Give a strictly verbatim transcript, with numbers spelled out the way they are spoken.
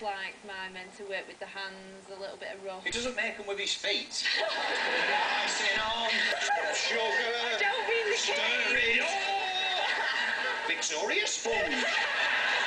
like my men to work with the hands, a little bit of rough. He doesn't make them with his feet. Icing on, sugar, I don't mean the cake. stir it. Oh! Victoria Sponge.